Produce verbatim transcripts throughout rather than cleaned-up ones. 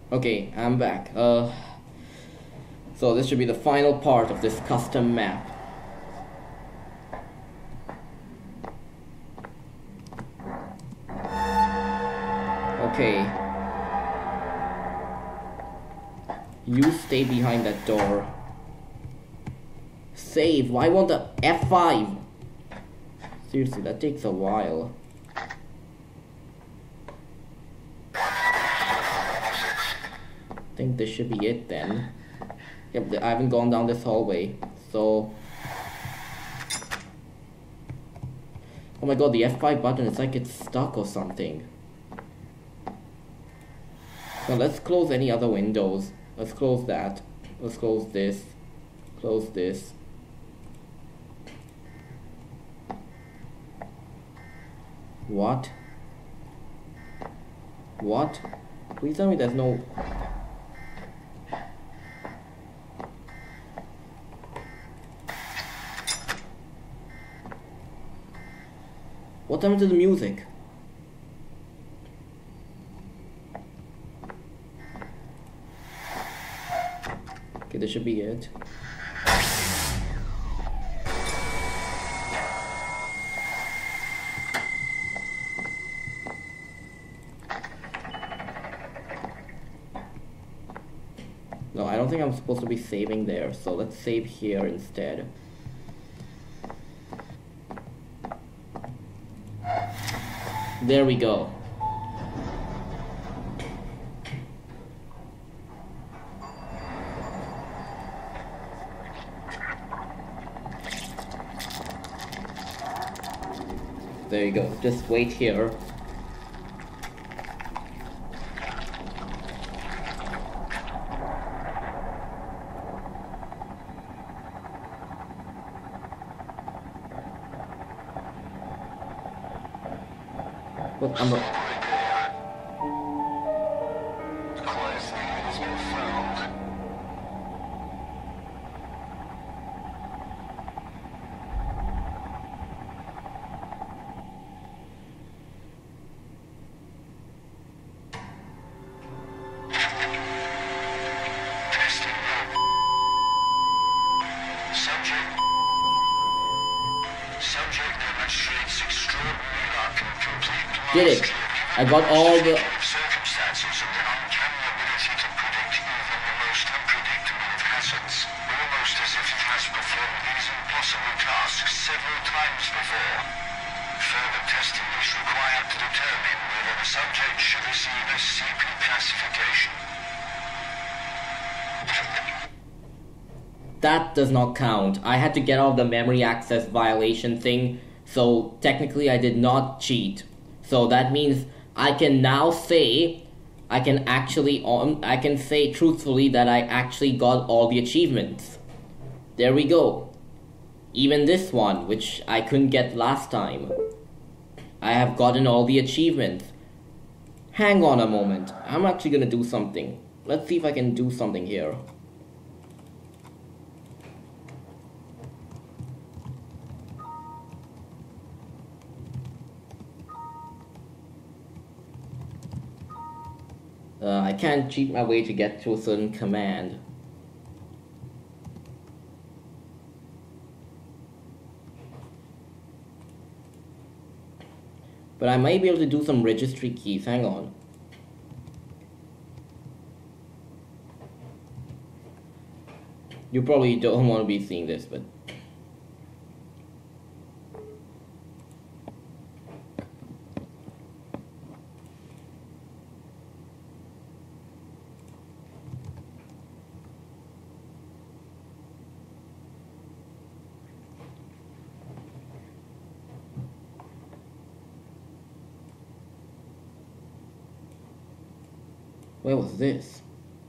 Okay, I'm back. Uh, so this should be the final part of this custom map. Okay. You stay behind that door. Save. Why won't the F five? Seriously, that takes a while. I think this should be it then. Yep, I haven't gone down this hallway, so... Oh my god, the F five button, it's like it's stuck or something. Now let's close any other windows. Let's close that. Let's close this. Close this. What? What? Please tell me there's no... What happened to the music? Okay, this should be it. No, I don't think I'm supposed to be saving there, so let's save here instead. There we go. There you go. Just wait here. Look, I'm a... Did it. I got all the... circumstances and an uncanny ability to predict even the most unpredictable of hazards, almost as if it has performed these impossible tasks several times before. Further testing is required to determine whether the subject should receive a C P classification. That does not count. I had to get out of the memory access violation thing, so technically I did not cheat. So that means I can now say, I can actually, um, I can say truthfully that I actually got all the achievements. There we go. Even this one, which I couldn't get last time. I have gotten all the achievements. Hang on a moment. I'm actually gonna do something. Let's see if I can do something here. Uh, I can't cheat my way to get to a certain command. But I might be able to do some registry keys. Hang on. You probably don't want to be seeing this, but... Where was this?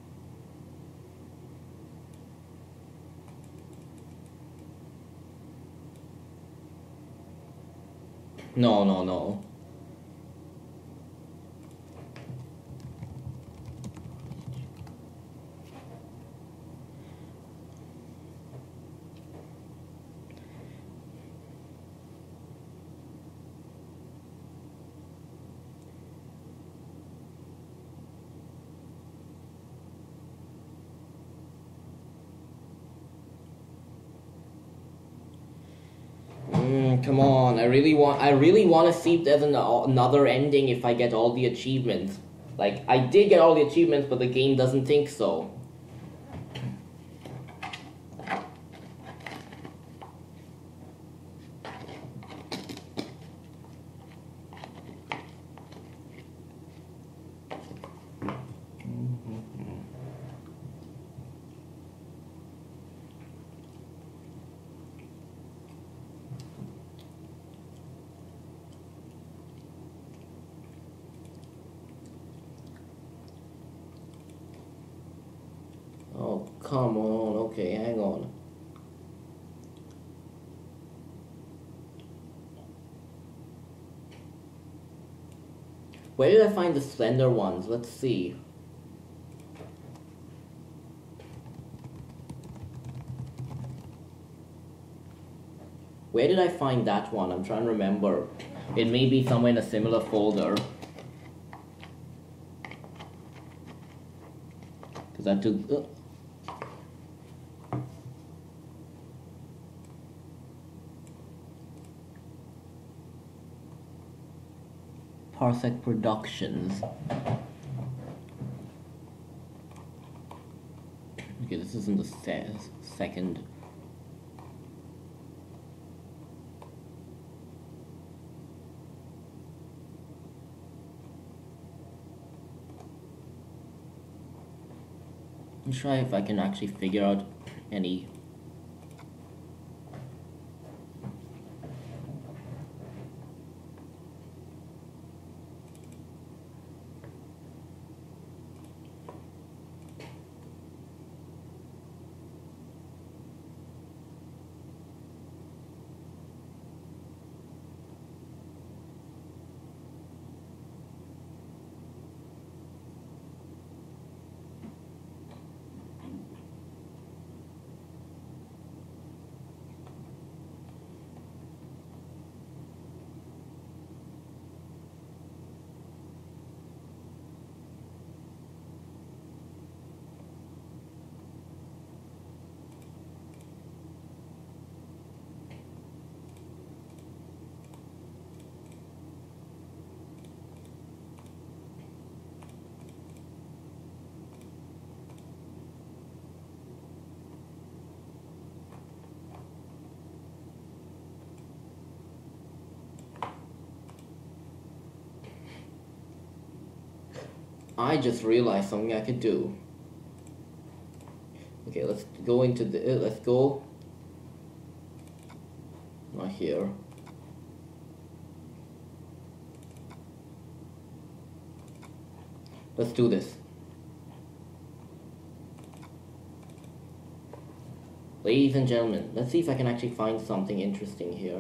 No, no, no. Come on, I really want I really want to see if there's an, another ending if I get all the achievements. Like, I did get all the achievements, but the game doesn't think so. Oh, come on. Okay, hang on. Where did I find the slender ones? Let's see. Where did I find that one? I'm trying to remember. It may be somewhere in a similar folder. Because that took... Uh, Parsec Productions. Okay, this isn't the se second. Let me try if I can actually figure out any. I just realized something I could do. Okay, let's go into the, uh, let's go, not here. Let's do this. Ladies and gentlemen, let's see if I can actually find something interesting here.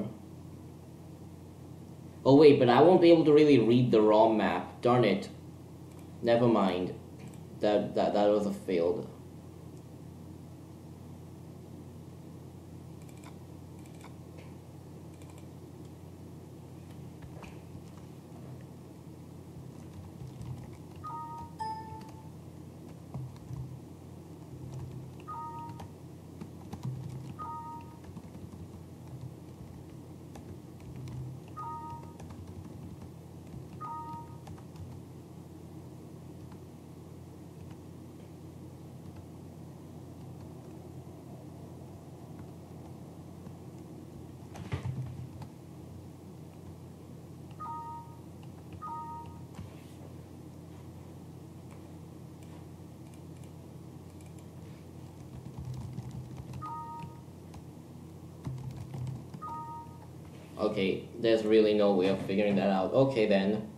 Oh wait, but I won't be able to really read the ROM map. Darn it. Never mind. That that that was a failed. Okay, there's really no way of figuring that out. Okay then.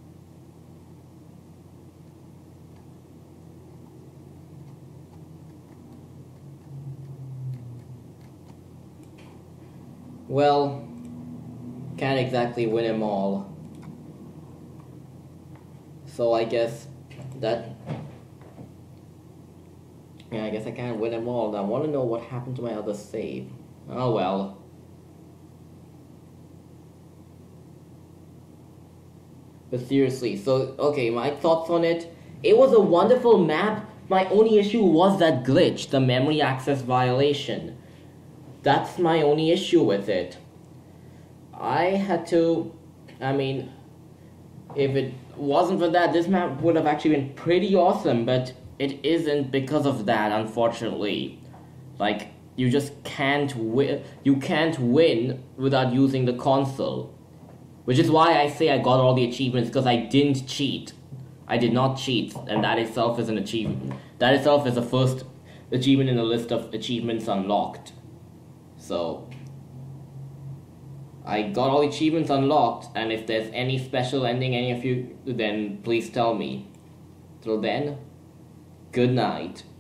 Well, can't exactly win them all. So I guess that... Yeah, I guess I can't win them all. I want to know what happened to my other save. Oh well. But seriously, so, okay, my thoughts on it. It was a wonderful map. My only issue was that glitch, the memory access violation. That's my only issue with it. I had to, I mean, if it wasn't for that, this map would have actually been pretty awesome, but it isn't because of that, unfortunately. Like, you just can't win, you can't win without using the console. Which is why I say I got all the achievements, because I didn't cheat. I did not cheat, and that itself is an achievement. That itself is the first achievement in the list of achievements unlocked. So, I got all the achievements unlocked, and if there's any special ending, any of you, then please tell me. Till then, good night.